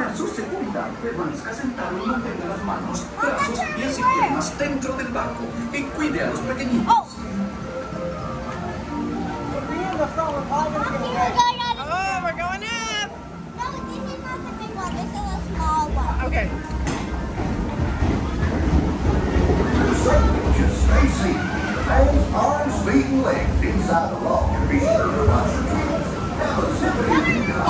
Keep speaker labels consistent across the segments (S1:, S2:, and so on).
S1: asegurar su seguridad, permanezca sentado y mantenga las manos, brazos, pies y piernas dentro del barco y cuide a los pequeñitos.
S2: Oh, we're going up!
S3: No, this is not the big one. This is a small one.
S2: Okay.
S4: So, just stay seated. Hands, arms, feet, and legs inside the locker. Be sure to watch your toes. Have a zippity doo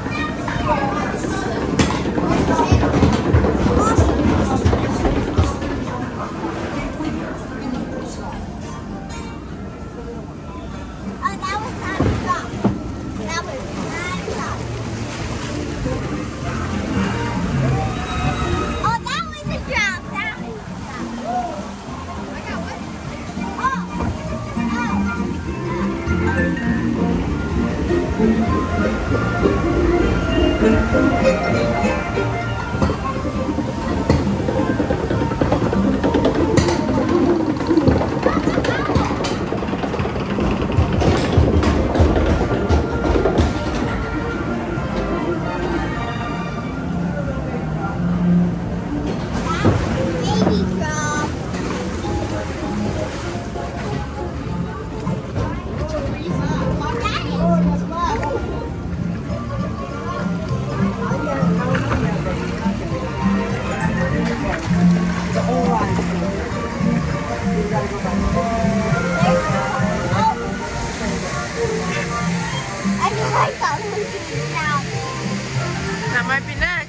S2: That might be next.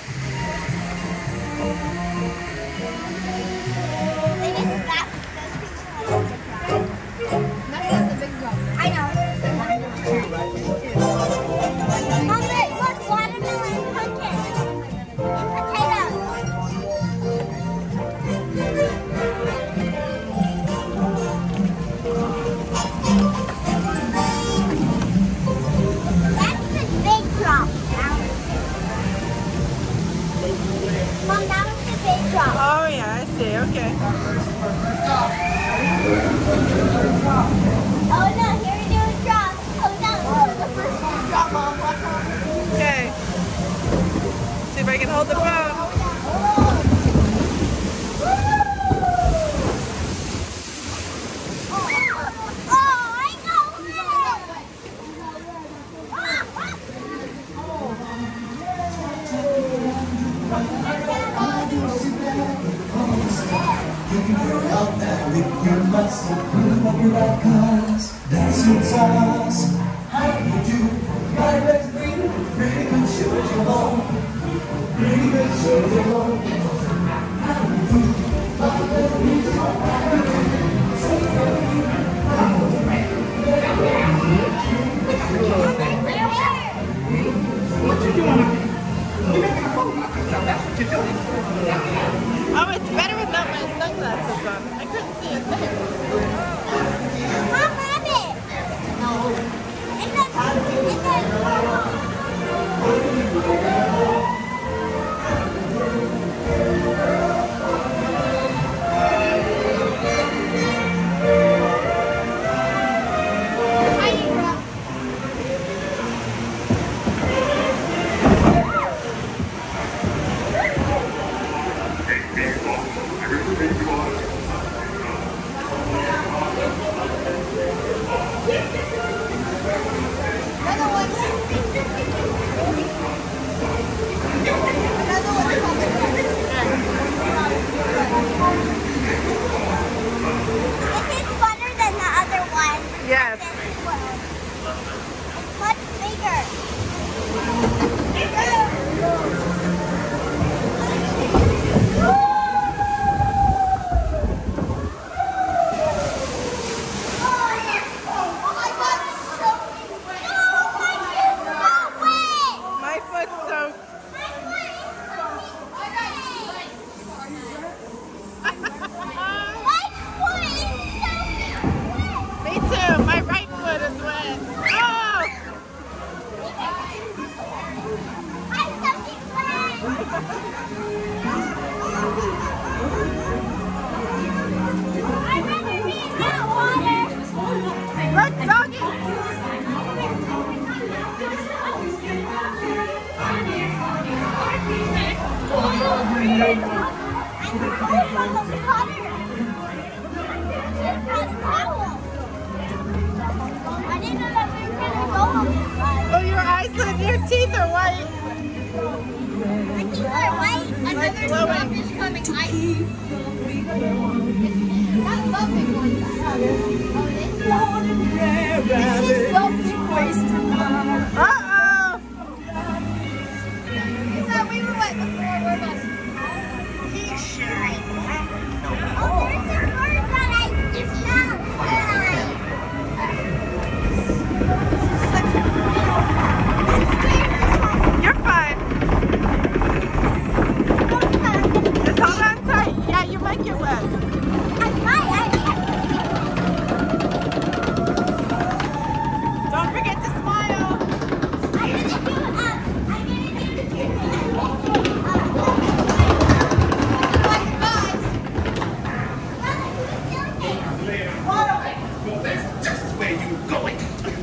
S3: I know. Mom, look, watermelon pumpkin. Potatoes. That's the big drop. Mom, that was the big drop.
S2: Oh yeah, I see. Okay.
S3: Oh no, here we do a drop. Oh no, this is the first drop, Mom. Watch out.
S2: Okay. See if I can hold the phone.
S3: Oh, I know it.
S4: out there with your muscle, pulling up your right cars. That's your task. How do you do? Right back to me. Pretty good show as you go. Pretty good show as you go. How do you do?
S1: What you doing? You're making a phone. That's what you're doing.
S2: Oh, it's better without my sunglasses on. I couldn't see a thing.
S3: Mom, rabbit.
S2: Oh, your eyes and your teeth are white.
S3: My teeth are white. Another dog is coming. Not loving one. This is so
S2: Uh-oh.
S3: You thought we were wet before we're about to.
S1: He sure ain't wet.
S3: Oh, there's a bird that I just found.
S2: You're fine. Just hold on tight. Yeah, you might get wet. Don't forget to smile.
S1: Well, that's just where you going.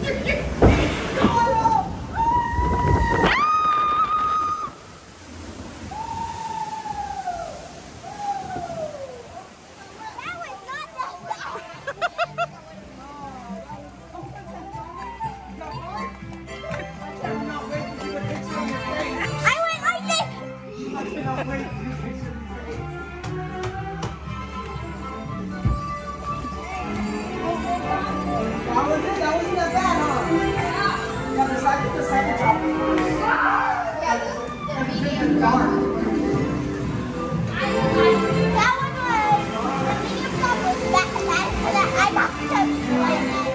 S4: That wasn't that bad, huh? Yeah, the second drop was worse.
S3: The medium drop. That one was the medium drop was that I got to like that.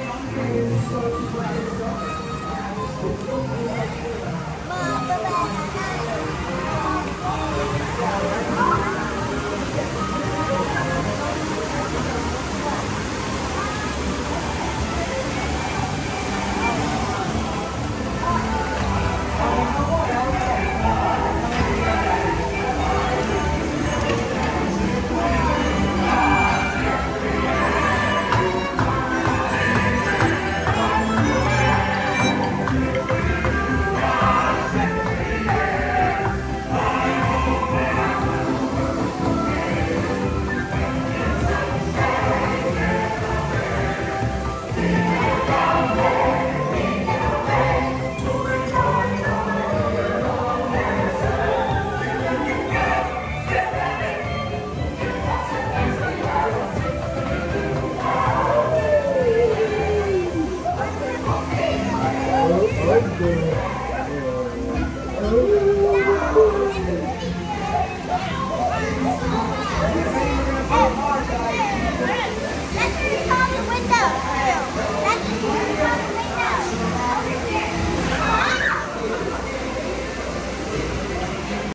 S4: Oh,